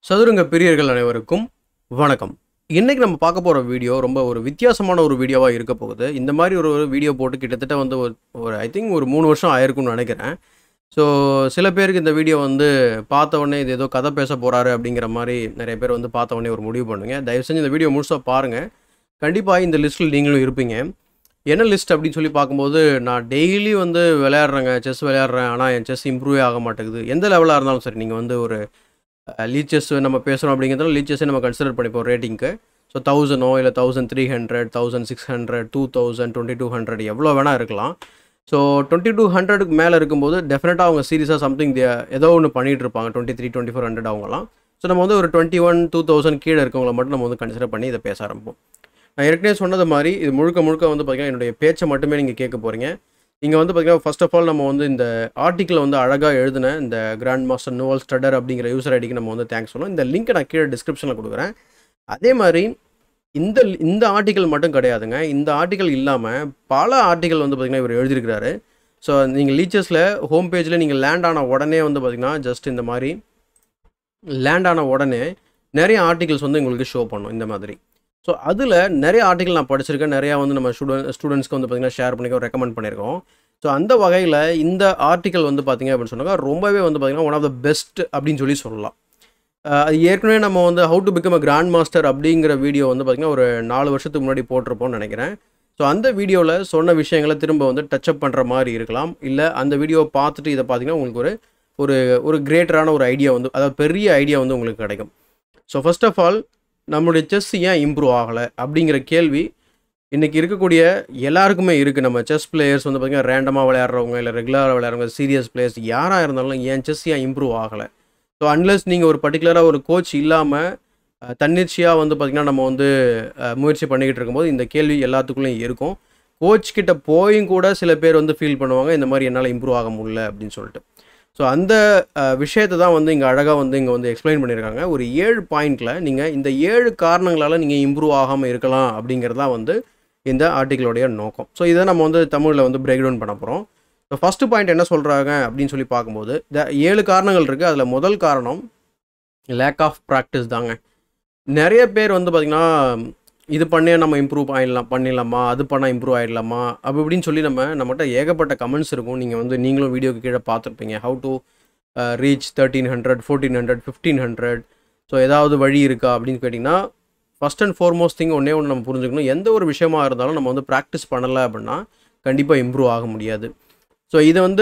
சதுரங்க பிரியர்கள் அனைவருக்கும் வணக்கம். இன்னைக்கு நம்ம பார்க்க போகிற வீடியோ ரொம்ப ஒரு வித்தியாசமான ஒரு வீடியோவாக இருக்க போகுது. இந்த மாதிரி ஒரு வீடியோ போட்டு கிட்டத்தட்ட வந்து ஒரு ஐ திங்க் ஒரு 3 வருஷம் ஆயிருக்கும்னு நினைக்கிறேன். ஸோ சில பேருக்கு இந்த வீடியோ வந்து பார்த்த உடனே இது ஏதோ கதை பேச போகிறாரு அப்படிங்கிற மாதிரி நிறைய பேர் வந்து பார்த்த உடனே ஒரு முடிவு பண்ணுங்க. தயவு செஞ்சு இந்த வீடியோ முழுசாக பாருங்கள். கண்டிப்பாக இந்த லிஸ்ட்டில் நீங்களும் இருப்பீங்க. என்ன லிஸ்ட் அப்படின்னு சொல்லி பார்க்கும்போது, நான் டெய்லி வந்து விளையாடுறேங்க, செஸ் விளையாடுறேன். ஆனால் என் செஸ் இம்ப்ரூவே ஆக மாட்டேங்குது. எந்த லெவலாக இருந்தாலும் சரி, நீங்கள் வந்து ஒரு லீட் செஸ் நம்ம பேசுகிறோம் அப்படிங்கிறதால லீட் செஸ்ஸை நம்ம கன்சிடர் பண்ணிப்போம் ரேட்டிங்க்கு. ஸோ 1000 இல்லை 1300, 1600, 2000, 2200 எவ்வளோ வேணால் இருக்கலாம். ஸோ 2200க்கு மேலே இருக்கும்போது டெஃபினட்டாக அவங்க சீரியஸாக சம்திங் ஏதோ ஒன்று பண்ணிகிட்டு இருப்பாங்க. 23, 2400 அவங்கலாம். ஸோ நம்ம வந்து ஒரு 21, 2000 கீழே இருக்கவங்கள மட்டும் நம்ம வந்து கன்சிடர் பண்ணி இதை பேச ஆரம்பிப்போம். நான் ஏற்கனவே சொன்னது மாதிரி இது முழுக்க வந்து பார்த்திங்கன்னா என்னுடைய பேச்சை மட்டுமே நீங்கள் கேட்க போகிறீங்க. இங்கே வந்து பார்த்திங்கன்னா ஃபர்ஸ்ட் ஆஃப் ஆல் நம்ம வந்து இந்த ஆர்டிக்கிள் வந்து அழகாக எழுதின இந்த கிராண்ட் மாஸ்டர் நோவல் ஸ்டடர் அப்படிங்கிற யூசர் ஐடிக்கு நம்ம வந்து தேங்க்ஸ் சொல்லணும். இந்த லிங்க்கை நான் கீழே டிஸ்கிரிப்ஷனில் கொடுக்குறேன். அதே மாதிரி இந்த ஆர்டிக்கல் மட்டும் கிடையாதுங்க. இந்த ஆர்டிக்கல் இல்லாமல் பல ஆர்டிக்கல் வந்து பார்த்திங்கன்னா இவர் எழுதியிருக்கிறாரு. ஸோ நீங்கள் லீச்சஸில் ஹோம் பேஜில் நீங்கள் லேண்ட் ஆன உடனே வந்து பார்த்திங்கன்னா ஜஸ்ட் இந்த மாதிரி லேண்ட் ஆன உடனே நிறைய ஆர்டிகல்ஸ் வந்து உங்களுக்கு ஷோ பண்ணும் இந்த மாதிரி. ஸோ அதில் நிறைய ஆர்டிக்கல் நான் படிச்சிருக்கேன். நிறையா வந்து நம்ம ஸ்டூடெண்ட்ஸ்க்கு வந்து பார்த்திங்கன்னா ஷேர் பண்ணிக்கோ, ரெக்கமெண்ட் பண்ணியிருக்கோம். ஸோ அந்த வகையில் இந்த ஆர்டிக்கல் வந்து பார்த்திங்க அப்படின்னு சொன்னாங்க ரொம்பவே வந்து பார்த்திங்கன்னா ஒன் ஆஃப் த பெஸ்ட் அப்படின்னு சொல்லலாம். அது ஏற்கனவே நம்ம வந்து how to become a grand master அப்படிங்கிற வீடியோ வந்து பார்த்திங்கன்னா ஒரு 4 வருஷத்துக்கு முன்னாடி போட்டிருப்போம்னு நினைக்கிறேன். ஸோ அந்த வீடியோவில் சொன்ன விஷயங்களை திரும்ப வந்து டச்சப் பண்ணுற மாதிரி இருக்கலாம். இல்லை அந்த வீடியோவை பார்த்துட்டு இதை பார்த்திங்கன்னா உங்களுக்கு ஒரு கிரேட்டரான ஒரு ஐடியா வந்து, அதாவது பெரிய ஐடியா வந்து உங்களுக்கு கிடைக்கும். ஸோ ஃபர்ஸ்ட் ஆஃப் ஆல் நம்மளுடைய செஸ் ஏன் இம்ப்ரூவ் ஆகலை அப்படிங்கிற கேள்வி இன்றைக்கி இருக்கக்கூடிய எல்லாருக்குமே இருக்குது. நம்ம செஸ் பிளேயர்ஸ் வந்து பார்த்திங்கன்னா ரேண்டமாக விளையாடுறவங்க இல்லை ரெகுலராக விளையாடுறவங்க, சீரியஸ் பிளேயர்ஸ் யாராக இருந்தாலும் ஏன் செஸ் ஏன் இம்ப்ரூவ் ஆகலை. ஸோ அன்லெஸ் நீங்கள் ஒரு பர்டிகுலராக ஒரு கோச் இல்லாமல் தன்னிச்சையாக வந்து பார்த்திங்கன்னா நம்ம வந்து முயற்சி பண்ணிக்கிட்டு இருக்கும்போது இந்த கேள்வி எல்லாத்துக்குள்ளேயும் இருக்கும். கோச் கிட்ட போயும் கூட சில பேர் வந்து ஃபீல் பண்ணுவாங்க இந்த மாதிரி என்னால் இம்ப்ரூவ் ஆக முடியல அப்படின்னு சொல்லிட்டு. ஸோ அந்த விஷயத்தை தான் வந்து இங்கே அழகாக வந்து இங்கே வந்து எக்ஸ்பிளைன் பண்ணியிருக்காங்க. ஒரு 7 பாயிண்டில் நீங்கள் இந்த 7 காரணங்களால் நீங்கள் இம்ப்ரூவ் ஆகாமல் இருக்கலாம் அப்படிங்கிறது தான் வந்து இந்த ஆர்டிக்கிளோடைய நோக்கம். ஸோ இதை நம்ம வந்து தமிழில் வந்து பிரேக் டவுன் பண்ண போகிறோம். ஸோ ஃபஸ்ட்டு பாயிண்ட் என்ன சொல்கிறாங்க அப்படின்னு சொல்லி பார்க்கும்போது 7 காரணங்கள் இருக்குது. அதில் முதல் காரணம் லேக் ஆஃப் ப்ராக்டிஸ் தாங்க. நிறைய பேர் வந்து பார்த்திங்கன்னா இது பண்ணே நம்ம இம்ப்ரூவ் பண்ணிடலாமா, அது பண்ணால் இம்ப்ரூவ் ஆகிடலாமா அப்படி இப்படின்னு சொல்லி நம்மகிட்ட ஏகப்பட்ட கமெண்ட்ஸ் இருக்கும். நீங்கள் வந்து நீங்களும் வீடியோக்கு கீழே பார்த்துருப்பீங்க. How to reach 1300, 1400, 1500. ஸோ ஏதாவது வழி இருக்கா அப்படின்னு கேட்டிங்கன்னா ஃபஸ்ட் அண்ட் ஃபார்மோஸ்ட் திங் ஒன்று நம்ம புரிஞ்சுக்கணும். எந்த ஒரு விஷயமா இருந்தாலும் நம்ம வந்து ப்ராக்டிஸ் பண்ணலை அப்படின்னா கண்டிப்பாக இம்ப்ரூவ் ஆக முடியாது. ஸோ இதை வந்து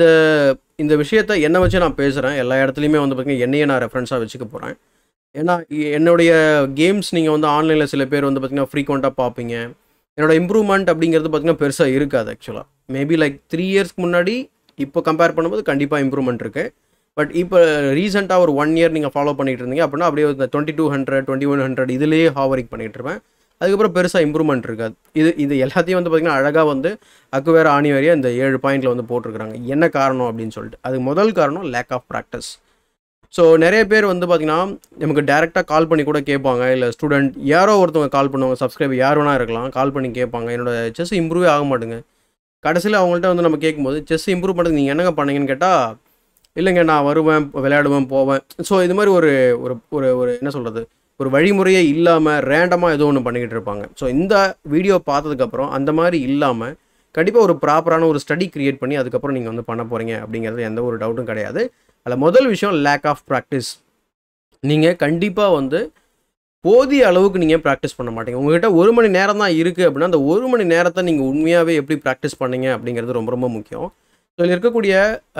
இந்த விஷயத்தை என்னை வச்சு நான் பேசுகிறேன். எல்லா இடத்துலையுமே வந்து பார்த்திங்கன்னா என்னையே நான் ரெஃபரன்ஸாக வச்சுக்க போகிறேன். ஏன்னா என்னுடைய கேம்ஸ் நீங்கள் வந்து ஆன்லைனில் சில பேர் வந்து பார்த்திங்கன்னா ஃப்ரீக்வெண்ட்டாக பார்ப்பீங்க. என்னோடய இம்ப்ரூவ்மெண்ட் அப்படிங்கிறது பார்த்திங்கன்னா பெருசாக இருக்காது. ஆக்சுவலாக மேபி லைக் 3 இயர்ஸ்க்கு முன்னாடி இப்போ கம்பேர் பண்ணும்போது கண்டிப்பாக இம்ப்ரூவ்மெண்ட் இருக்குது. பட் இப்போ ரீசெண்டாக ஒரு 1 இயர் நீங்கள் ஃபாலோ பண்ணிகிட்டு இருந்தீங்க அப்படின்னா அப்படியே இந்த 2200, 2100 இதுலேயே ஹாவரிங் பண்ணிகிட்டு இருப்பேன். அதுக்கப்புறம் பெருசாக இம்ப்ரூவ்மெண்ட் இருக்காது. இது எல்லாத்தையும் வந்து பார்த்திங்கன்னா அழகாக வந்து அக்குவேர ஆணிவாரியாக இந்த 7 பாயிண்டில் வந்து போட்டிருக்கிறாங்க. என்ன காரணம் அப்படின்னு சொல்லிட்டு. அதுக்கு முதல் காரணம் லேக் ஆஃப் ப்ராக்டிஸ். ஸோ நிறைய பேர் வந்து பார்த்திங்கன்னா நமக்கு டேரெக்டாக கால் பண்ணி கூட கேட்பாங்க. இல்லை ஸ்டூடெண்ட் யாரோ ஒருத்தவங்க கால் பண்ணுவாங்க, சப்ஸ்கிரைபர் யார் வேணா இருக்கலாம், கால் பண்ணி கேட்பாங்க என்னோடய செஸ் இம்ப்ரூவே ஆக மாட்டுங்க. கடைசியில் அவங்கள்ட்ட வந்து நம்ம கேட்கும்போது செஸ் இம்ப்ரூவ் பண்ணுறதுக்கு நீங்கள் என்னங்க பண்ணீங்கன்னு கேட்டால், இல்லைங்க நான் வருவேன், விளையாடுவேன், போவேன். ஸோ இது மாதிரி ஒரு ஒரு என்ன சொல்கிறது, ஒரு வழிமுறையே இல்லாமல் ரேண்டமாக ஏதோ ஒன்று பண்ணிக்கிட்டு இருப்பாங்க. ஸோ இந்த வீடியோ பார்த்ததுக்கப்புறம் அந்த மாதிரி இல்லாமல் கண்டிப்பாக ஒரு ப்ராப்பரான ஒரு ஸ்டடி க்ரியேட் பண்ணி அதுக்கப்புறம் நீங்கள் வந்து பண்ண போகிறீங்க அப்படிங்கிறது எந்த ஒரு டவுட்டும் கிடையாது. அதில் முதல் விஷயம் லேக் ஆஃப் ப்ராக்டிஸ். நீங்கள் கண்டிப்பாக வந்து போதிய அளவுக்கு நீங்கள் ப்ராக்டிஸ் பண்ண மாட்டீங்க. உங்கள்கிட்ட 1 மணி நேரம் தான் இருக்குது அப்படின்னா அந்த 1 மணி நேரத்தை நீங்கள் உண்மையாகவே எப்படி ப்ராக்டிஸ் பண்ணீங்க அப்படிங்கிறது ரொம்ப ரொம்ப முக்கியம். ஸோ இதில் இருக்கக்கூடிய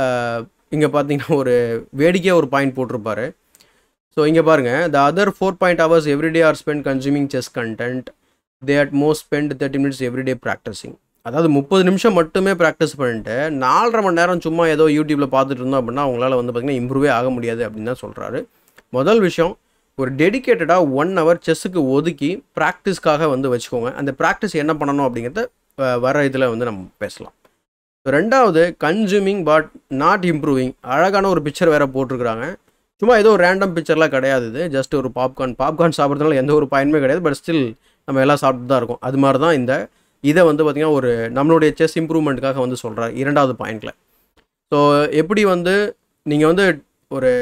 இங்கே பார்த்தீங்கன்னா ஒரு வேடிக்கையாக ஒரு பாயிண்ட் போட்டிருப்பாரு. ஸோ இங்கே பாருங்கள், the other 4 hours every day are spent consuming chess content. They at most spend 30 minutes every day practicing. அதாவது 30 நிமிஷம் மட்டுமே ப்ராக்டிஸ் பண்ணிட்டு 4.5 மணி நேரம் சும்மா ஏதோ யூடியூப்பில் பார்த்துட்டு இருந்தோம் அப்படின்னா அவங்களால வந்து பார்த்திங்கன்னா இம்ப்ரூவே ஆக முடியாது அப்படின்னு தான் சொல்கிறாரு. முதல் விஷயம், ஒரு டெடிக்கேட்டடாக 1 hour செஸ்ஸுக்கு ஒதுக்கி ப்ராக்டிஸ்க்காக வந்து வச்சுக்கோங்க. அந்த ப்ராக்டிஸ் என்ன பண்ணணும் அப்படிங்கிறத வர இதில் வந்து நம்ம பேசலாம். ரெண்டாவது, கன்சூமிங் பட் நாட் இம்ப்ரூவிங். அழகான ஒரு பிக்சர் வேறு போட்டிருக்கிறாங்க. சும்மா ஏதோ ஒரு ரேண்டம் பிக்சர்லாம் கிடையாது. இது ஜஸ்ட் ஒரு பாப்கார்ன் சாப்பிட்றதுனால எந்த ஒரு பயனுமே கிடையாது. பட் ஸ்டில் நம்ம எல்லாம் சாப்பிட்டு தான் இருக்கோம். அது மாதிரி தான் இதை வந்து பார்த்திங்கன்னா ஒரு நம்மளுடைய செஸ் இம்ப்ரூவ்மெண்ட்டுக்காக வந்து சொல்கிறார் 2வது பாயிண்டில். ஸோ எப்படி வந்து நீங்கள் வந்து ஒரு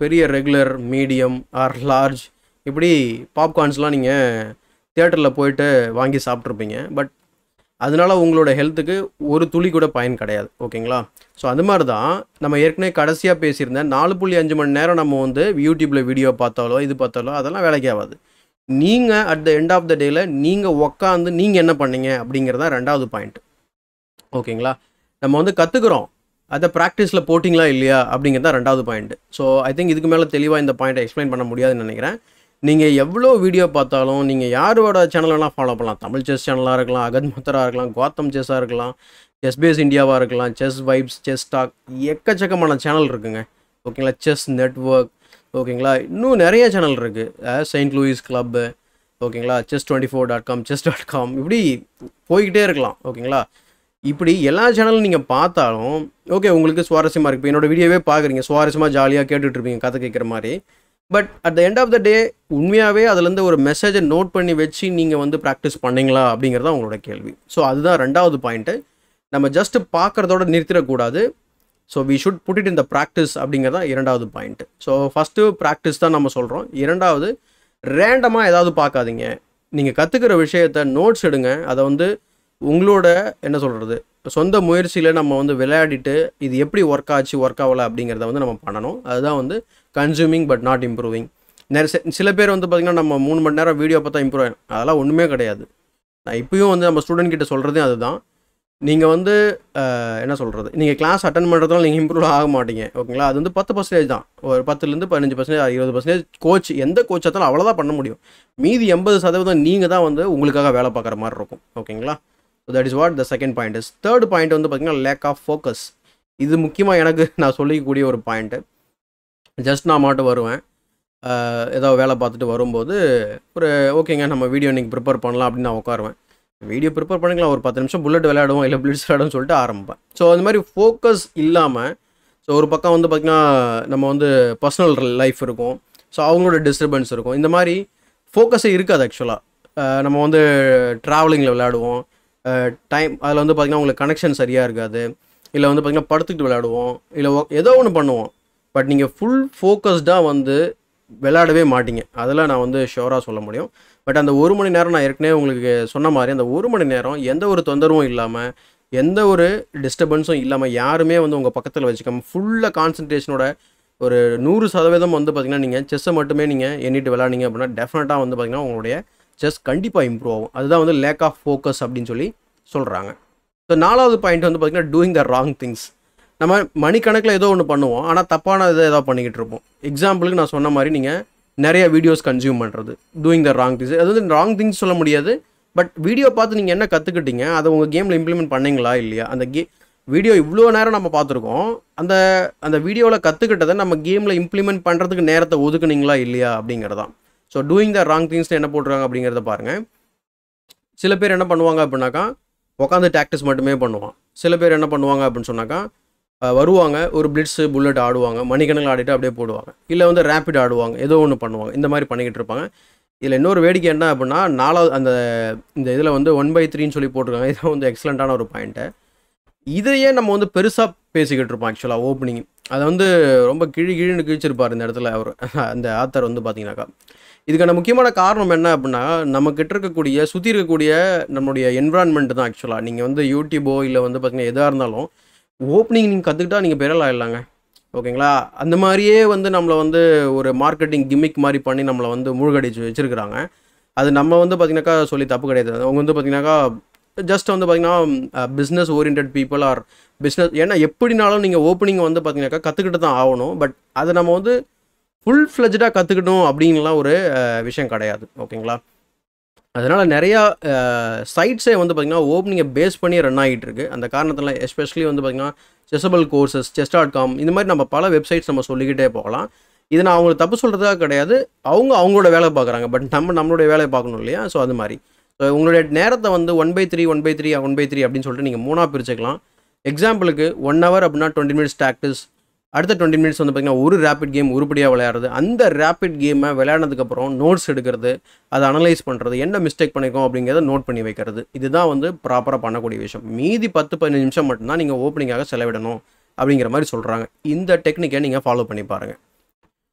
பெரிய ரெகுலர், மீடியம் ஆர் லார்ஜ் இப்படி பாப்கார்ன்ஸ்லாம் நீங்கள் தியேட்டரில் போயிட்டு வாங்கி சாப்பிட்ருப்பீங்க. பட் அதனால உங்களோட ஹெல்த்துக்கு ஒரு துளி கூட பயன் கிடையாது. ஓகேங்களா? ஸோ அது மாதிரி தான் நம்ம ஏற்கனவே கடைசியாக பேசியிருந்தேன். 4.5 மணி நேரம் நம்ம வந்து யூடியூப்பில் வீடியோ பார்த்தாலோ இது பார்த்தாலோ அதெல்லாம் வேலைக்கு ஆகாது. நீங்கள் at the end of the டேயில் நீங்கள் உக்காந்து நீங்கள் என்ன பண்ணீங்க அப்படிங்கிறது தான் 2வது பாயிண்ட். ஓகேங்களா? நம்ம வந்து கற்றுக்குறோம், அதை ப்ராக்டிஸில் போட்டிங்களா இல்லையா அப்படிங்கிறது தான் 2வது பாயிண்ட். ஸோ ஐ திங்க் இதுக்கு மேலே தெளிவாக இந்த பாயிண்ட்டை எக்ஸ்பிளைன் பண்ண முடியாதுன்னு நினைக்கிறேன். நீங்கள் எவ்வளோ வீடியோ பார்த்தாலும் நீங்கள் யாரோட சேனல் வேணால் ஃபாலோ பண்ணலாம். தமிழ் செஸ் சேனலாக இருக்கலாம், அகத் மத்தராக இருக்கலாம், கௌதம் செஸ்ஸாக இருக்கலாம், செஸ் பேஸ் இந்தியாவாக இருக்கலாம், செஸ் வைப்ஸ், செஸ் டாக், எக்கச்சக்கமான சேனல் இருக்குங்க. ஓகேங்களா? செஸ் நெட்வொர்க், ஓகேங்களா? இன்னும் நிறைய சேனல் இருக்குது. செயின்ட் லூயிஸ் கிளப்பு, ஓகேங்களா? chess24.com, chess.com இப்படி போய்கிட்டே இருக்கலாம். ஓகேங்களா? இப்படி எல்லா சேனலும் நீங்கள் பார்த்தாலும் ஓகே உங்களுக்கு சுவாரஸ்யமாக இருக்குது. இப்போ என்னோடய வீடியோவே பார்க்குறீங்க, சுவாரஸ்யமாக ஜாலியாக கேட்டுட்ருப்பீங்க கதை கேட்குற மாதிரி. But at the end of the day உண்மையாகவே அதுலேருந்து ஒரு மெசேஜை நோட் பண்ணி வச்சு நீங்கள் வந்து ப்ராக்டிஸ் பண்ணிங்களா அப்படிங்கிறது தான் உங்களோட கேள்வி. ஸோ அதுதான் 2வது பாயிண்ட்டு. நம்ம ஜஸ்ட்டு பார்க்குறதோட நிறுத்திடக்கூடாது. So we should put it in the practice அப்படிங்கிறது தான் 2வது பாயிண்ட்டு. ஸோ ஃபஸ்ட்டு ப்ராக்டிஸ் தான் நம்ம சொல்கிறோம். 2வது ரேண்டமாக ஏதாவது பார்க்காதீங்க. நீங்கள் கற்றுக்கிற விஷயத்த நோட்ஸ் எடுங்க. அதை வந்து உங்களோட என்ன சொல்கிறது சொந்த முயற்சியில் நம்ம வந்து விளையாடிட்டு இது எப்படி ஒர்க் ஆச்சு ஒர்க் ஆகலை அப்படிங்கிறத வந்து நம்ம பண்ணணும். அதுதான் வந்து கன்சூமிங் பட் நாட் இம்ப்ரூவிங். சில பேர் வந்து பார்த்திங்கன்னா நம்ம 3 மணி நேரம் வீடியோ பார்த்தா இம்ப்ரூவ் ஆகும். அதெல்லாம் ஒன்றுமே கிடையாது. நான் இப்போயும் வந்து நம்ம ஸ்டூடெண்ட் கிட்ட சொல்கிறதே அதுதான். நீங்கள் வந்து என்ன சொல்கிறது, நீங்கள் கிளாஸ் அட்டன் பண்ணுறதுனால நீங்கள் இம்ப்ரூவ் ஆக மாட்டீங்க. ஓகேங்களா? அது வந்து 10% தான். ஒரு 10லேருந்து 15%, 20% கோச், எந்த கோச் ஆத்தாலும் அவ்வளோதான் பண்ண முடியும். மீதி 80% நீங்கள் தான் வந்து உங்களுக்காக வேலை பார்க்குற மாதிரி இருக்கும். ஓகேங்களா? So that is what the second point is. 3rd point வந்து பார்த்திங்கன்னா லேக் ஆஃப் ஃபோக்கஸ். இது முக்கியமாக எனக்கு நான் சொல்லிக்கக்கூடிய ஒரு பாயிண்ட்டு. ஜஸ்ட் நான் மட்டும் வருவேன், ஏதோ வேலை பார்த்துட்டு வரும்போது ஒரு ஓகேங்க நம்ம வீடியோ இன்றைக்கி ப்ரிப்பேர் பண்ணலாம் அப்படின்னு நான் உட்காருவேன். வீடியோ ப்ரிப்பேர் பண்ணிக்கலாம், ஒரு 10 நிமிஷம் புல்லட் விளையாடுவோம் இல்லை பிளிட்ஸ் விளையாடுவோம்னு சொல்லிட்டு ஆரம்பிப்பேன். ஸோ அந்த மாதிரி ஃபோக்கஸ் இல்லாமல் ஸோ ஒரு பக்கம் வந்து பார்த்திங்கன்னா நம்ம வந்து பர்சனல் லைஃப் இருக்கும், ஸோ அவங்களோட டிஸ்டர்பன்ஸ் இருக்கும். இந்த மாதிரி ஃபோக்கஸே இருக்காது ஆக்சுவலாக. நம்ம வந்து ட்ராவலிங்கில் விளையாடுவோம், டைம் அதில் வந்து பார்த்திங்கன்னா உங்களுக்கு கனெக்ஷன் சரியாக இருக்காது, இல்லை வந்து பார்த்திங்கன்னா படுத்துக்கிட்டு விளையாடுவோம், இல்லை ஏதோ ஒன்று பண்ணுவோம். பட் நீங்கள் ஃபுல் ஃபோக்கஸ்டாக வந்து விளையாடவே மாட்டீங்க. அதெல்லாம் நான் வந்து ஷோராக சொல்ல முடியும். பட் அந்த 1 மணி நேரம் நான் ஏற்கனவே உங்களுக்கு சொன்ன மாதிரி அந்த 1 மணி நேரம் எந்த ஒரு தொந்தரவும் இல்லாமல், எந்த ஒரு டிஸ்டர்பன்ஸும் இல்லாமல், யாருமே வந்து உங்கள் பக்கத்தில் வச்சுக்காமல் ஃபுல்லாக கான்சன்ட்ரேஷனோட ஒரு 100% வந்து பார்த்திங்கன்னா நீங்கள் செஸ்ஸை மட்டுமே நீங்கள் எண்ணிட்டு விளையாடிங்க அப்படின்னா டெஃபினட்டாக வந்து பார்த்திங்கன்னா உங்களுடைய செஸ் கண்டிப்பாக இம்ப்ரூவ் ஆகும். அதுதான் வந்து லேக் ஆஃப் ஃபோக்கஸ் அப்படின்னு சொல்லி சொல்கிறாங்க. ஸோ 4வது பாயிண்ட் வந்து பார்த்திங்கன்னா டூயிங் த ராங் திங்ஸ். நம்ம மணிக்கணக்கில் ஏதோ ஒன்று பண்ணுவோம், ஆனால் தப்பான இதை ஏதோ பண்ணிக்கிட்டு இருப்போம். எக்ஸாம்பிளுக்கு நான் சொன்ன மாதிரி நீங்கள் நிறைய வீடியோஸ் கன்சியூம் பண்ணுறது, டூயிங் த ராங் திங்ஸ். அது வந்து ராங் திங்ஸ் சொல்ல முடியாது. பட் வீடியோ பார்த்து நீங்கள் என்ன கற்றுக்கிட்டீங்க, அதை உங்கள் கேமில் இம்ப்ளிமெண்ட் பண்ணிங்களா இல்லையா? அந்த வீடியோ இவ்வளோ நேரம் நம்ம பார்த்துருக்கோம், அந்த வீடியோவில் கற்றுக்கிட்டதை நம்ம கேமில் இம்ப்ளிமெண்ட் பண்ணுறதுக்கு நேரத்தை ஒதுக்குனீங்களா இல்லையா அப்படிங்கிறதான். ஸோ டூயிங் த ராங் திங்ஸ்னு என்ன போட்டுருக்காங்க அப்படிங்கிறத பாருங்கள். சில பேர் என்ன பண்ணுவாங்க அப்படின்னாக்கா உட்காந்து டாக்டிஸ் மட்டுமே பண்ணுவான். சில பேர் என்ன பண்ணுவாங்க அப்படின்னு சொன்னாக்கா வருவாங்க, ஒரு பிளிட்ஸு புல்லட் ஆடுவாங்க, மணிக்கணக்கில் ஆடிட்டு அப்படியே போடுவாங்க, இல்லை வந்து ரேப்பிட் ஆடுவாங்க, ஏதோ ஒன்று பண்ணுவாங்க. இந்த மாதிரி பண்ணிக்கிட்டு இருப்பாங்க. இதில் இன்னொரு வேடிக்கை என்ன அப்படின்னா 4வது இந்த இதில் வந்து 1/3ன்னு சொல்லி போட்டிருக்காங்க. இதான் வந்து எக்ஸலண்ட்டான ஒரு பாயிண்ட்டு. இதையே நம்ம வந்து பெருசாக பேசிக்கிட்டு இருப்போம் ஆக்சுவலாக ஓப்பனிங். அதை வந்து ரொம்ப கிழின்னு கிழிச்சிருப்பார் இந்த இடத்துல அவர், அந்த ஆத்தர் வந்து பார்த்தீங்கன்னாக்கா. இதுக்கான முக்கியமான காரணம் என்ன அப்படின்னா நம்மக்கிட்ட இருக்கக்கூடிய சுற்றி இருக்கக்கூடிய நம்மளுடைய என்விரான்மெண்ட் தான் ஆக்சுவலாக. நீங்கள் வந்து யூடியூபோ இல்லை வந்து பார்த்தீங்கன்னா எதாக இருந்தாலும் ஓப்பனிங் நீங்கள் கற்றுக்கிட்டா நீங்கள் பெரிய ஆகிடலாங்க. ஓகேங்களா? அந்த மாதிரியே வந்து நம்மளை வந்து ஒரு மார்க்கெட்டிங் கிம்மிக் மாதிரி பண்ணி நம்மளை வந்து மூழ்கடிச்சு வச்சுருக்கிறாங்க. அது நம்ம வந்து பார்த்திங்கனாக்கா சொல்லி தப்பு கிடையாது. அவங்க வந்து பார்த்திங்கனாக்கா ஜஸ்ட் வந்து பார்த்திங்கன்னா business oriented people or business. ஏன்னா எப்படினாலும் நீங்கள் ஓப்பனிங் வந்து பார்த்திங்கனாக்கா கற்றுக்கிட்டு தான் ஆகணும். பட் அதை நம்ம வந்து ஃபுல் ஃப்ளெஜ்டாக கற்றுக்கணும் அப்படின்லாம் ஒரு விஷயம் கிடையாது. ஓகேங்களா? அதனால் நிறையா சைட்ஸே வந்து பார்த்திங்கன்னா ஓப்பனிங்கை பேஸ் பண்ணி ரன் ஆகிட்டு இருக்குது. அந்த காரணத்தில் எஸ்பெஷலி வந்து பார்த்திங்கன்னா செஸபிள் கோர்சஸ், chess.com இந்த மாதிரி நம்ம பல வெப்சைட்ஸ் நம்ம சொல்லிக்கிட்டே போகலாம். இது நான் அவங்களுக்கு தப்பு சொல்கிறதா கிடையாது. அவங்களோட வேலை பார்க்குறாங்க. பட் நம்மளுடைய வேலையை பார்க்கணும் இல்லையா? ஸோ அது மாதிரி உங்களுடைய நேரத்தை வந்து 1/3 அப்படின்னு சொல்லிட்டு நீங்கள் 3ஆக பிரிச்சுக்கலாம். எக்ஸாம்பிளுக்கு 1 hour அப்படின்னா 20 minutes டாக்டிஸ், அடுத்த 20 minutes வந்து பார்த்திங்கன்னா ஒரு ரேப்பிட் கேம் உருப்படியாக விளையாடுறது. அந்த ரேப்பிட் கேமை விளையாடுனதுக்கப்புறம் நோட்ஸ் எடுக்கிறது, அதை அனலைஸ் பண்ணுறது, என்ன மிஸ்டேக் பண்ணியிருக்கோம் அப்படிங்கிறத நோட் பண்ணி வைக்கிறது. இதுதான் வந்து ப்ராப்பராக பண்ணக்கூடிய விஷயம். மீதி 10-15 நிமிஷம் மட்டும்தான் நீங்கள் ஓப்பனிங்காக செலவிடணும் அப்படிங்கிற மாதிரி சொல்கிறாங்க. இந்த டெக்னிக்கை நீங்கள் ஃபாலோ பண்ணி பாருங்கள்.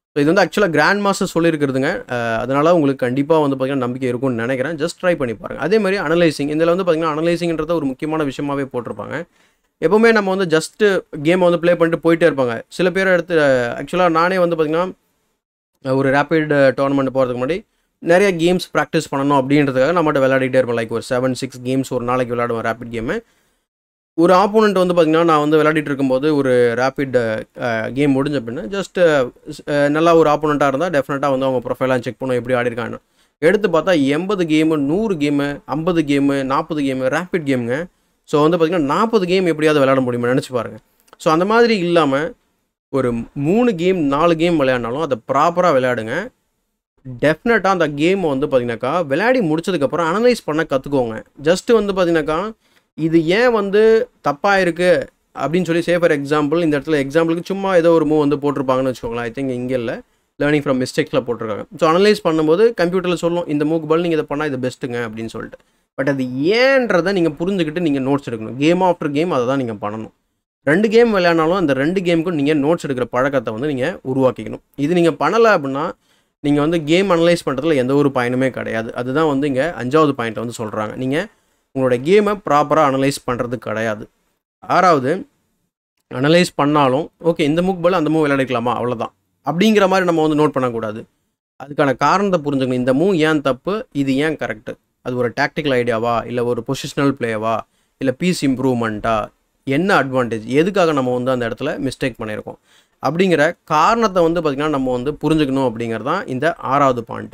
ஸோ இது வந்து ஆக்சுவலாக கிராண்ட் மாஸ்டர் சொல்லியிருக்கிறதுங்க. அதனால் உங்களுக்கு கண்டிப்பாக வந்து பார்த்திங்கன்னா நம்பிக்கை இருக்கும்னு நினைக்கிறேன். ஜஸ்ட் ட்ரை பண்ணி பாருங்கள். அதே மாதிரி அனலைசிங், இதில் வந்து பார்த்திங்கன்னா அனலைசிங்கிறது ஒரு முக்கியமான விஷயமாகவே போட்டிருப்பாங்க. எப்போவுமே நம்ம வந்து ஜஸ்ட்டு கேமை வந்து ப்ளே பண்ணிட்டு போயிட்டே இருப்பாங்க. சில பேர் எடுத்து ஆக்சுவலாக நானே வந்து பார்த்திங்கன்னா ஒரு ரேப்பிட் டோர்னமெண்ட் போகிறதுக்கு முன்னாடி நிறைய கேம்ஸ் ப்ராக்டிஸ் பண்ணணும் அப்படின்றதுக்காக நம்மகிட்ட விளையாடிட்டே இருப்பேன். லைக் ஒரு 7-6 கேம்ஸ் ஒரு நாளைக்கு விளையாடுவேன் ரேப்பிட் கேமு. ஒரு ஆப்போனண்ட் வந்து பார்த்திங்கன்னா நான் வந்து விளையாடிட்டு இருக்கும்போது ஒரு ரேப்பிட் கேம் முடிஞ்ச பின்ன ஜஸ்ட்டு நல்லா ஒரு ஆப்போனண்ட்டாக இருந்தால் டெஃபினட்டாக வந்து அவங்க ப்ரொஃபைலாம் செக் பண்ணுவோம் எப்படி ஆடிருக்காங்க. எடுத்து பார்த்தா 80 game, 100 game, 50 game, 40 game rapid கேமுங்க. ஸோ வந்து பார்த்திங்கன்னா 40 கேம் எப்படியாவது விளையாட முடியுமா நினச்சி பாருங்கள். ஸோ அந்த மாதிரி இல்லாமல் ஒரு 3 கேம் 4 கேம் விளையாடினாலும் அதை ப்ராப்பராக விளையாடுங்க. டெஃபினட்டாக அந்த கேம் வந்து பார்த்திங்கனாக்கா விளையாடி முடிச்சதுக்கப்புறம் அனலைஸ் பண்ண கற்றுக்கோங்க. ஜஸ்ட்டு வந்து பார்த்திங்கனாக்கா இது ஏன் வந்து தப்பாக இருக்குது அப்படின்னு சொல்லி ஃபார் எக்ஸாம்பிள் இந்த இடத்துல எக்ஸாம்பிளுக்கு சும்மா ஏதோ ஒரு மூவ் வந்து போட்டிருப்பாங்கன்னு வச்சுக்கோங்களேன். ஐ திங்க் இங்கே இல்லை, லேர்னிங் ஃப்ரம் மிஸ்டேக்ஸில் போட்டிருக்காங்க. ஸோ அனலைஸ் பண்ணும்போது கம்ப்யூட்டரில் சொல்லும் இந்த மூக்கு பதில் நீங்கள் இதை பண்ணால் இது பெஸ்ட்டுங்க அப்படின்னு சொல்லிட்டு. பட் அது ஏன்றதை நீங்கள் புரிஞ்சுக்கிட்டு நீங்கள் நோட்ஸ் எடுக்கணும். கேம் ஆஃப்டர் கேம் அதை தான் நீங்கள் பண்ணணும். 2 கேம் விளையாடினாலும் அந்த 2 கேமுக்கும் நீங்கள் நோட்ஸ் எடுக்கிற பழக்கத்தை வந்து நீங்கள் உருவாக்கிக்கணும். இது நீங்கள் பண்ணலை அப்படின்னா நீங்கள் வந்து கேம் அனலைஸ் பண்ணுறதுல எந்த ஒரு பயனுமே கிடையாது. அதுதான் வந்து இங்கே 5வது பாயிண்ட்டை வந்து சொல்கிறாங்க. நீங்கள் உங்களோட கேமை ப்ராப்பராக அனலைஸ் பண்ணுறது கிடையாது. 6வது அனலைஸ் பண்ணாலும் ஓகே இந்த மூவ் பால் அந்த மூவ் விளையாடிக்கலாமா அவ்வளோதான் அப்படிங்கிற மாதிரி நம்ம வந்து நோட் பண்ணக்கூடாது. அதுக்கான காரணத்தை புரிஞ்சுக்கணும். இந்த மூவ் ஏன் தப்பு, இது ஏன் கரெக்டு, அது ஒரு டாக்டிக்கல் ஐடியாவா, இல்லை ஒரு பொசிஷனல் பிளேவா, இல்லை பீஸ் இம்ப்ரூவ்மெண்ட்டா, என்ன அட்வான்டேஜ், எதுக்காக நம்ம வந்து அந்த இடத்துல மிஸ்டேக் பண்ணியிருக்கோம் அப்படிங்கிற காரணத்தை வந்து பார்த்திங்கன்னா நம்ம வந்து புரிஞ்சுக்கணும் அப்படிங்கிறது தான் இந்த 6வது பாயிண்ட்டு.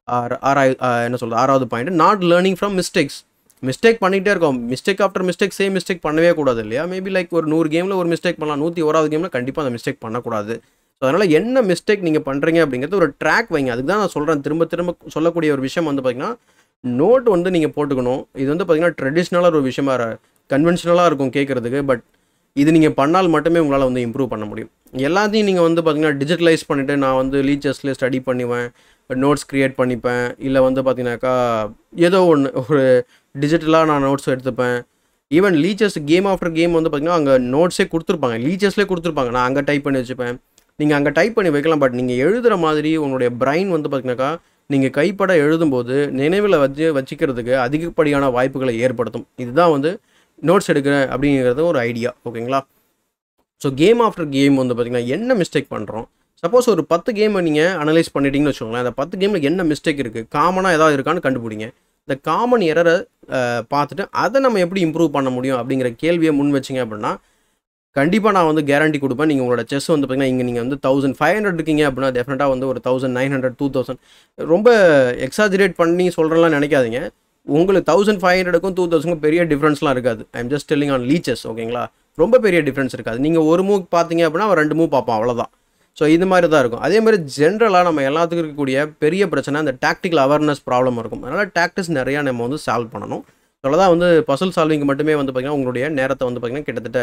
என்ன சொல்கிறது 6வது point, not learning from mistakes. Mistake பண்ணிகிட்டே இருக்கோம். Mistake after mistake same mistake பண்ணவே கூடாது இல்லையா. மேபி லைக் ஒரு 100 கேமில் ஒரு மிஸ்டேக் பண்ணலாம், 101வது கேமில் கண்டிப்பாக அந்த மிஸ்டேக் பண்ணக்கூடாது. ஸோ அதனால் என்ன மிஸ்டேக் நீங்கள் பண்ணுறீங்க அப்படிங்கிறது ஒரு ட்ராக் வைங்க. அதுக்கு தான் நான் சொல்கிறேன். திரும்ப திரும்ப சொல்லக்கூடிய ஒரு விஷயம் வந்து பார்த்திங்கன்னா நோட் வந்து நீங்கள் போட்டுக்கணும். இது வந்து பார்த்திங்கன்னா ட்ரெடிஷ்னலாக ஒரு விஷயமாக கன்வென்ஷனலாக இருக்கும் கேட்குறதுக்கு. பட் இது நீங்கள் பண்ணால் மட்டுமே உங்களால் வந்து இம்ப்ரூவ் பண்ண முடியும். எல்லாத்தையும் நீங்கள் வந்து பார்த்திங்கன்னா டிஜிட்டலைஸ் பண்ணிவிட்டு நான் வந்து லீச்சர்ஸ்லேயே ஸ்டடி பண்ணுவேன், நோட்ஸ் க்ரியேட் பண்ணிப்பேன், இல்லை வந்து பார்த்திங்கனாக்கா ஏதோ ஒன்று ஒரு டிஜிட்டலாக நான் நோட்ஸ் எடுத்துப்பேன். Even Lichess game after game வந்து பார்த்திங்கன்னா அங்கே நோட்ஸே கொடுத்துருப்பாங்க, லீச்சர்ஸ்லேயே கொடுத்துருப்பாங்க. நான் அங்கே டைப் பண்ணி வச்சுப்பேன், நீங்கள் அங்கே டைப் பண்ணி வைக்கலாம். பட் நீங்கள் எழுதுகிற மாதிரி உங்களுடைய பிரைன் வந்து பார்த்திங்கனாக்கா நீங்கள் கைப்பட எழுதும்போது நினைவில் வச்சுக்கிறதுக்கு அதிகப்படியான வாய்ப்புகளை ஏற்படுத்தும். இதுதான் வந்து நோட்ஸ் எடுக்கிறேன் அப்படிங்கிறது ஒரு ஐடியா. ஓகேங்களா. ஸோ கேம் ஆஃப்டர் கேம் வந்து பார்த்திங்கன்னா என்ன மிஸ்டேக் பண்ணுறோம், சப்போஸ் ஒரு 10 கேமை நீங்கள் அனலைஸ் பண்ணிட்டீங்கன்னு வச்சுக்கோங்களேன். அந்த 10 கேமில் என்ன மிஸ்டேக் இருக்குது, காமனாக ஏதாவது இருக்கான்னு கண்டுபிடிங்க. இந்த காமன் எரரை பார்த்துட்டு அதை நம்ம எப்படி இம்ப்ரூவ் பண்ண முடியும் அப்படிங்கிற கேள்வியை முன் வச்சிங்க அப்படின்னா கண்டிப்பாக நான் வந்து கேரண்டி கொடுப்பேன். நீங்கள் உங்களோட செஸ் வந்து பார்த்திங்கன்னா இங்கே நீங்கள் வந்து 1500 இருக்கீங்க அப்படின்னா டெஃபினட்டாக வந்து ஒரு 1900 2000 ரொம்ப எக்ஸாஜரேட் பண்ணி சொல்கிறேன்லாம் நினைக்காதீங்க. உங்களுக்கு 1500க்கும் 2000க்கும் பெரிய டிஃப்ரென்ஸ்லாம் இருக்காது. I am just telling on Lichess. ஓகேங்களா. ரொம்ப பெரிய டிஃப்ரென்ஸ் இருக்காது. நீங்கள் ஒரு மூவ் பார்த்தீங்க அப்படின்னா அவன் 2 மூவ் பார்ப்பான், அவ்வளோதான். ஸோ இது மாதிரி தான் இருக்கும். அதே மாதிரி ஜென்ரலாக நம்ம எல்லாத்துக்கும் இருக்கக்கூடிய பெரிய பிரச்சனை அந்த டாக்டிக்கல் அவேர்னஸ் ப்ராப்ளம் இருக்கும். அதனால் டாக்டிக்ஸ் நிறையா நம்ம வந்து சால்வ் பண்ணணும். அவ்வளோதான் வந்து பசில் சால்விங் மட்டுமே வந்து பார்த்திங்கன்னா உங்களுடைய நேரத்தை வந்து பார்த்திங்கன்னா கிட்டத்தட்ட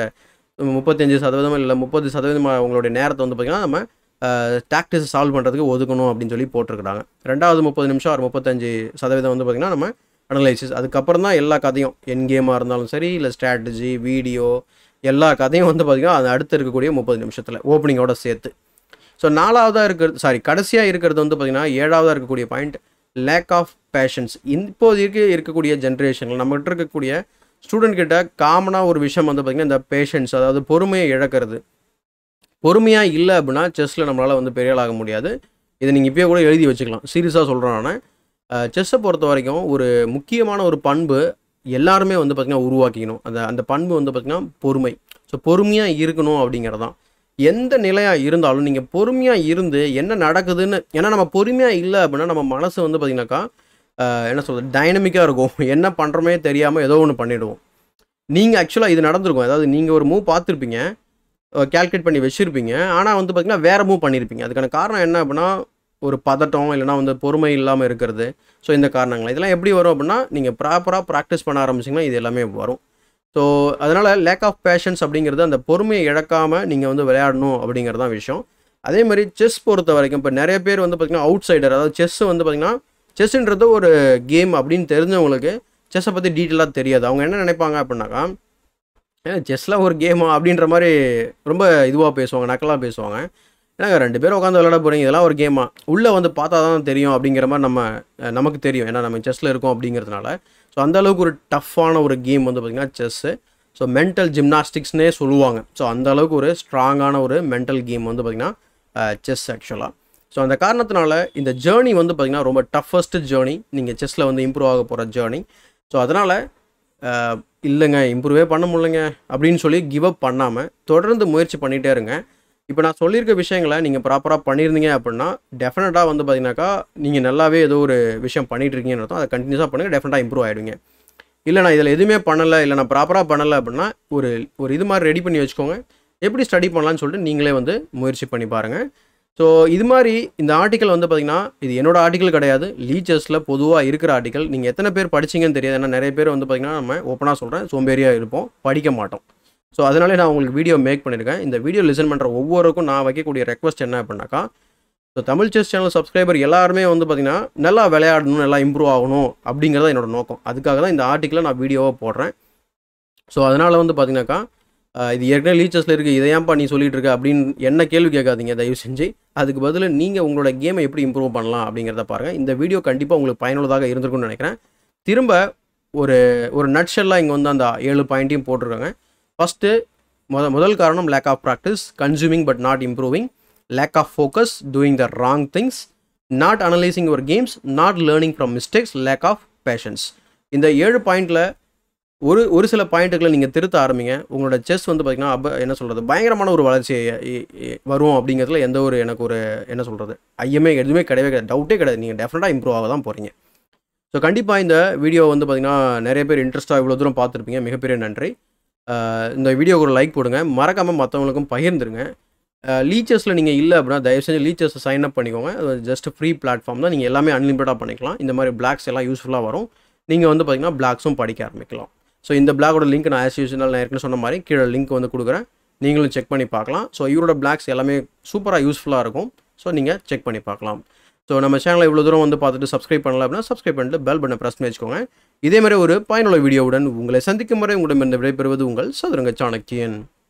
35% இல்லை 30% உங்களுடைய நேரத்தை வந்து பார்த்திங்கன்னா நம்ம டாக்டிக்ஸ் சால்வ் பண்ணுறதுக்கு ஒதுக்கணும் அப்படின்னு சொல்லி போட்டிருக்கிறாங்க. 2வது 30 நிமிஷம் ஒரு 35% வந்து பார்த்திங்கன்னா நம்ம அனலைசிஸ். அதுக்கப்புறம் தான் எல்லா கதையும் என் கேமாக இருந்தாலும் சரி, இல்லை ஸ்ட்ராட்டஜி வீடியோ எல்லா கதையும் வந்து பார்த்திங்கன்னா அது அடுத்து இருக்கக்கூடிய 30 நிமிஷத்தில் ஓப்பனிங்கோட சேர்த்து. ஸோ 4வதாக இருக்கிறது கடைசியாக இருக்கிறது வந்து பார்த்திங்கன்னா 7வதாக இருக்கக்கூடிய பாயிண்ட், லேக் ஆஃப் பேஷன்ஸ். இப்போதைக்கு இருக்கக்கூடிய ஜென்ரேஷனில் நம்மகிட்ட இருக்கக்கூடிய ஸ்டூடெண்ட் கிட்ட காமனாக ஒரு விஷயம் வந்து பார்த்திங்கன்னா இந்த பேஷன்ஸ், அதாவது பொறுமையை இழக்கிறது. பொறுமையாக இல்லை அப்படின்னா செஸ்ஸில் நம்மளால் வந்து பெரிய ஆக முடியாது. இதை நீங்கள் இப்போயே கூட எழுதி வச்சுக்கலாம். சீரியஸாக சொல்கிறேன் நான். செஸ்ஸை பொறுத்த வரைக்கும் ஒரு முக்கியமான ஒரு பண்பு எல்லாருமே வந்து பார்த்திங்கன்னா உருவாக்கிக்கணும். அந்த பண்பு வந்து பார்த்திங்கன்னா பொறுமை. ஸோ பொறுமையாக இருக்கணும் அப்படிங்கிறதான். எந்த நிலையாக இருந்தாலும் நீங்கள் பொறுமையாக இருந்து என்ன நடக்குதுன்னு, ஏன்னா நம்ம பொறுமையாக இல்லை அப்படின்னா நம்ம மனசு வந்து பார்த்திங்கனாக்கா என்ன சொல்கிறது டைனமிக்காக இருக்கும். என்ன பண்ணுறோமே தெரியாமல் ஏதோ ஒன்று பண்ணிவிடுவோம். நீங்கள் ஆக்சுவலாக இது நடந்திருக்கும். அதாவது நீங்கள் ஒரு மூவ் பார்த்துருப்பீங்க, கேல்குலேட் பண்ணி வச்சுருப்பீங்க, ஆனால் வந்து பார்த்திங்கன்னா வேறு மூவ் பண்ணியிருப்பீங்க. அதுக்கான காரணம் என்ன அப்படின்னா ஒரு பதட்டம், இல்லைனா வந்து பொறுமை இல்லாமல் இருக்கிறது. ஸோ இந்த காரணங்கள் இதெல்லாம் எப்படி வரும் அப்படின்னா நீங்கள் ப்ராப்பராக ப்ராக்டிஸ் பண்ண ஆரம்பிச்சிங்கன்னா இது எல்லாமே வரும். ஸோ அதனால் லேக் ஆஃப் பேஷன்ஸ் அப்படிங்கிறது அந்த பொறுமையை இழக்காமல் நீங்கள் வந்து விளையாடணும் அப்படிங்கிறது தான் விஷயம். அதே மாதிரி செஸ் பொறுத்த வரைக்கும் இப்போ நிறைய பேர் வந்து பார்த்திங்கன்னா அவுட் சைடர், அதாவது செஸ் வந்து பார்த்திங்கன்னா செஸ்ன்றது ஒரு கேம் அப்படின்னு தெரிஞ்சவங்களுக்கு செஸ்ஸை பற்றி டீட்டெயிலாக தெரியாது. அவங்க என்ன நினைப்பாங்க அப்படின்னாக்கா செஸ்ஸில் ஒரு கேமா அப்படின்ற மாதிரி ரொம்ப இதுவாக பேசுவாங்க, நக்கலாக பேசுவாங்க. ஏன்னா 2 பேர் உட்காந்து விளையாட போகிறீங்க, இதெல்லாம் ஒரு கேமா, உள்ளே வந்து பார்த்தா தான் தெரியும் அப்படிங்கிற மாதிரி நமக்கு தெரியும், ஏன்னா நம்ம செஸ்ஸில் இருக்கோம் அப்படிங்கிறதுனால. ஸோ அந்தளவுக்கு ஒரு டஃப்பான ஒரு கேம் வந்து பார்த்திங்கன்னா செஸ்ஸு. ஸோ மென்டல் ஜிம்னாஸ்டிக்ஸ்னே சொல்லுவாங்க. ஸோ அந்தளவுக்கு ஒரு ஸ்ட்ராங்கான ஒரு மென்டல் கேம் வந்து பார்த்திங்கன்னா செஸ் ஆக்சுவலாக. ஸோ அந்த காரணத்தினால இந்த ஜேர்னி வந்து பார்த்திங்கன்னா ரொம்ப டஃபஸ்ட்டு ஜேர்னி, நீங்கள் செஸ்ஸில் வந்து இம்ப்ரூவ் ஆக போகிற ஜேர்னி. ஸோ அதனால் இல்லைங்க இம்ப்ரூவே பண்ண முடியலைங்க அப்படின்னு சொல்லி கிவ் அப் பண்ணாமல் தொடர்ந்து முயற்சி பண்ணிகிட்டே இருங்க. இப்போ நான் சொல்லியிருக்க விஷயங்களை நீங்கள் ப்ராப்பராக பண்ணியிருந்தீங்க அப்படின்னா டெஃபினட்டாக வந்து பார்த்தீங்கன்னாக்கா நீங்கள் நல்லாவே ஏதோ ஒரு விஷயம் பண்ணிகிட்ருக்கீங்கன்னு அர்த்தம். அதை கண்டினியூஸாக பண்ணுங்கள், டெஃபினட்டாக இம்ப்ரூவ் ஆகிடுவீங்க. இல்லை நான் இதில் எதுவுமே பண்ணலை, இல்லை நான் ப்ராப்பராக பண்ணலை அப்படின்னா ஒரு இது மாதிரி ரெடி பண்ணி வச்சுக்கோங்க, எப்படி ஸ்டடி பண்ணலான்னு சொல்லிட்டு நீங்களே வந்து முயற்சி பண்ணி பாருங்கள். ஸோ இது மாதிரி இந்த ஆர்டிக்கல் வந்து பார்த்திங்கன்னா இது என்னோடய ஆர்டிக்கல் கிடையாது, லீச்சர்ஸில் பொதுவாக இருக்கிற ஆர்டிக்கல். நீங்கள் எத்தனை பேர் படிச்சிங்கன்னு தெரியாது, ஏன்னா நிறைய பேர் வந்து பார்த்திங்கன்னா நம்ம ஓப்பனாக சொல்கிறேன் சோம்பேறியாக இருப்போம், படிக்க மாட்டோம். ஸோ அதனாலே நான் உங்களுக்கு வீடியோ மேக் பண்ணியிருக்கேன். இந்த வீடியோ லிசன் பண்ணுற ஒவ்வொருக்கும் நான் வைக்கக்கூடிய ரெக்வஸ்ட் என்ன அப்படின்னாக்கா, so Tamil chess channel subscriber எல்லாருமே வந்து பார்த்திங்கன்னா நல்லா விளையாடணும், நல்லா இம்ப்ரூவ் ஆகணும் அப்படிங்கிறத என்னோடய நோக்கம். அதுக்காக தான் இந்த ஆர்டிக்கலை நான் வீடியோவாக போடுறேன். ஸோ அதனால் வந்து பார்த்திங்கனாக்கா இது ஏற்கனவே லீச்சர்ஸில் இருக்குது, இதை ஏன்ப்பா நீ சொல்லிகிட்டு இருக்க அப்படின்னு என்ன கேள்வி கேட்காதீங்க தயவு செஞ்சு. அதுக்கு பதில் நீங்கள் உங்களோட கேமை எப்படி இம்ப்ரூவ் பண்ணலாம் அப்படிங்கிறத பாருங்கள். இந்த வீடியோ கண்டிப்பாக உங்களுக்கு பயனுள்ளதாக இருந்திருக்கும்னு நினைக்கிறேன். திரும்ப ஒரு நட்ஷெல்லாம் இங்கே வந்து அந்த 7 பாயிண்ட்டையும் போட்டிருக்காங்க. ஃபஸ்ட்டு முதல் காரணம் lack of practice, consuming but not improving, lack of focus, doing the wrong things, not analysing your games, not learning from mistakes, lack of patience. இந்த 7 பாயிண்டில் ஒரு சில பாயிண்ட்டுகளை நீங்கள் திருத்த ஆரம்பிங்க. உங்களோட செஸ் வந்து பார்த்திங்கன்னா என்ன சொல்கிறது பயங்கரமான ஒரு வளர்ச்சி வரும் அப்படிங்கிறதுல எனக்கு ஒரு என்ன சொல்கிறது ஐயமே எதுவுமே கிடையவே கிடையாது, டவுட்டே கிடையாது. நீங்கள் டெஃபினட்டாக இம்ப்ரூவ் ஆக தான் போகிறீங்க. ஸோ கண்டிப்பாக இந்த வீடியோ வந்து பார்த்திங்கன்னா நிறைய பேர் இன்ட்ரெஸ்ட்டாக இவ்வளோ தூரம் பார்த்துருப்பீங்க, மிகப்பெரிய நன்றி. இந்த வீடியோக்கு ஒரு லைக் போடுங்க, மறக்காமல் மற்றவங்களுக்கும் பகிர்ந்துருங்க. லீச்சர்ஸில் நீங்கள் இல்லை அப்படின்னா தயவு செஞ்சு லீச்சர்ஸை சைன் அப் பண்ணிக்கோங்க. அது ஜஸ்ட் ஃப்ரீ பிளாட்ஃபார்ம் தான், நீங்கள் எல்லாமே அன்லிமிட்டடாக பண்ணிக்கலாம். இந்த மாதிரி பிளாக்ஸ் எல்லாம் யூஸ்ஃபுல்லாக வரும். நீங்கள் வந்து பார்த்திங்கன்னா பிளாக்ஸும் படிக்க ஆரம்பிக்கலாம். ஸோ இந்த பிளாகோட லிங்க் நான் ஆஸ் யூஸ்வல் நான் ஏற்கனவே சொன்ன மாதிரி கீழே லிங்க் வந்து கொடுக்குறேன், நீங்களும் செக் பண்ணி பார்க்கலாம். ஸோ இவரோட பிளாக்ஸ் எல்லாமே சூப்பராக யூஸ்ஃபுல்லாக இருக்கும். ஸோ நீங்கள் செக் பண்ணி பார்க்கலாம். ஸோ நம்ம சேனலை இவ்வளோ தூரம் வந்து பார்த்துட்டு சப்ஸ்கிரைப் பண்ணலாம் அப்படின்னா சப்ஸ்கிரைப் பண்ணிட்டு பெல் பட்டனை ப்ரெஸ் பண்ணி வச்சுக்கோங்க. இதே மாதிரி ஒரு பயனுள்ள வீடியோவுடன் உங்களை சந்திக்கும் வரை உங்களிடமிருந்து விடைபெறுவது உங்கள் சதுரங்க சாணக்கியன்.